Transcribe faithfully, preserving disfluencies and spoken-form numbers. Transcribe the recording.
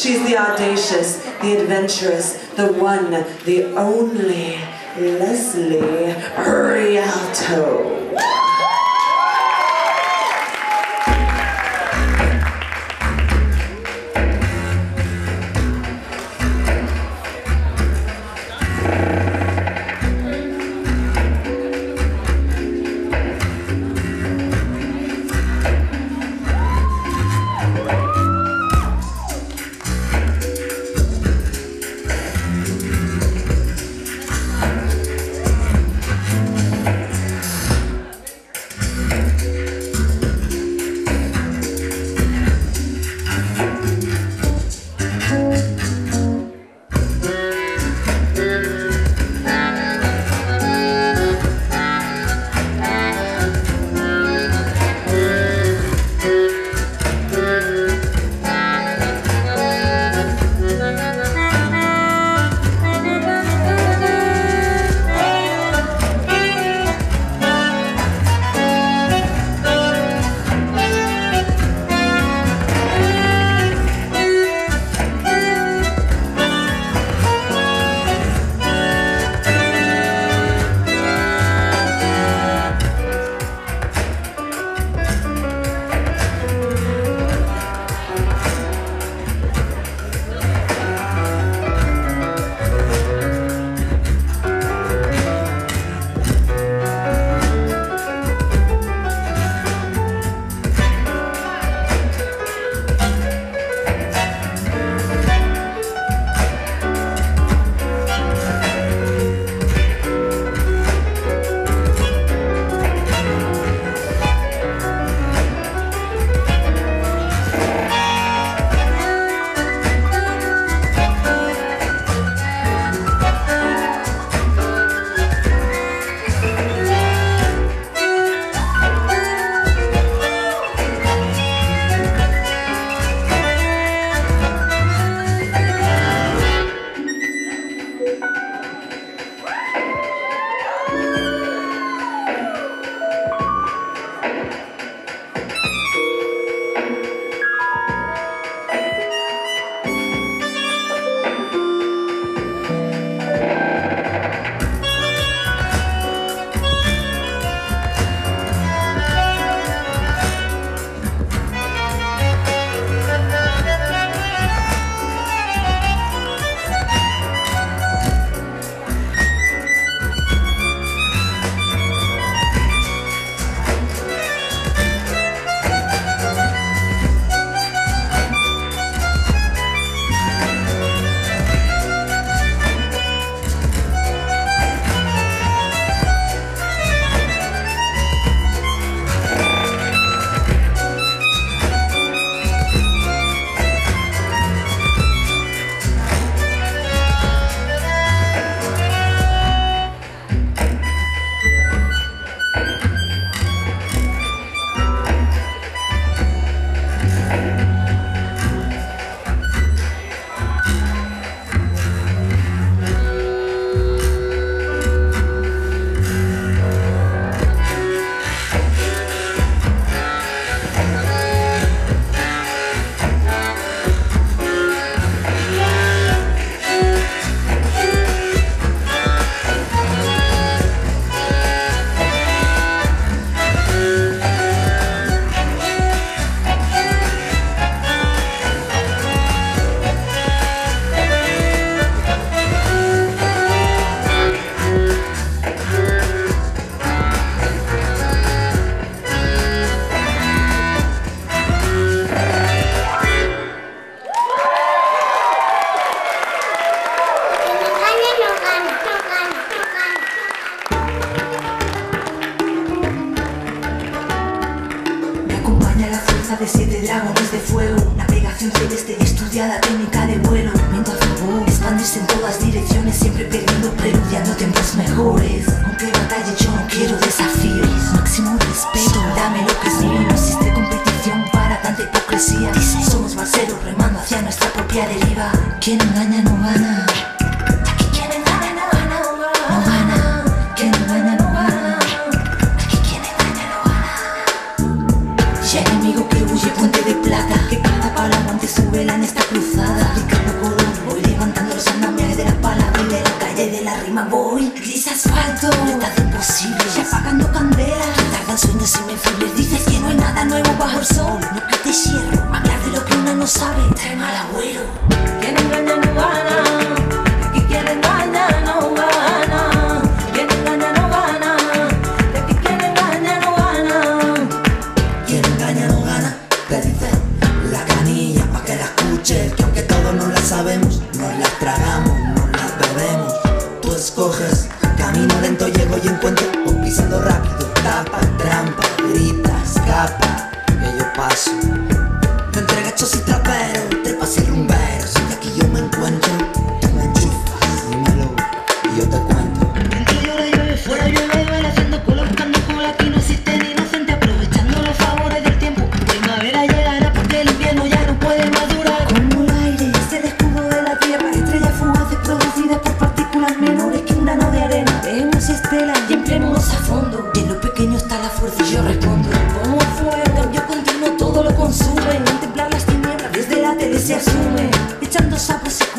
She's the audacious, the adventurous, the one, the only Leslie Rialto. de siete dragones de fuego, navegación celeste, estudiada técnica de vuelo, viento a favor, expandirse en todas direcciones, siempre perdiendo, preludiando tiempos mejores. Aunque batalle yo no quiero desafíos, máximo respeto, dame lo que es mío, no existe competición para tanta hipocresía. Somos balseros remando hacia nuestra propia deriva, quien engaña no gana. Aquí quien engaña no gana, no gana, quien engaña no gana. Aquí quien engaña no gana. Y enemigo que huye, puente de plata, que cada palo aguante su vela en esta cruzada. mal agüero. Quien engaña no gana, aquí quien engaña no gana. Quien engaña no gana, aquí quien engaña no gana. Quien engaña no gana, te dice la canilla pa' que la escuches, que aunque todos no la sabemos, nos la tragamos, nos la bebemos. Tú escoges, camino lento llego y encuentro, o pisando rápido, tapa, trampa, grita, escapa, que yo paso. Te entrega hechos y traperos, trepas y rumberos, y aquí yo me encuentro, tú me enchufas, dímelo, y yo te cuento. Dentro llora, llueve, fuera llueve, llueve, haciendo cola, buscando cola, aquí no existe ni inocente, aprovechando los favores del tiempo. Primavera llegará porque el invierno ya no puede más durar. Como el aire es el escudo de la tierra, estrellas fugaces producidas por partículas menores que un grano de arena. Vemos estelas y empleemos a fondo, y en lo pequeño está la fuerza y yo respondo. Como el fuego, cambio continuo, todo lo consume. Contemplar las tinieblas desde la tele se asume, echando sapos y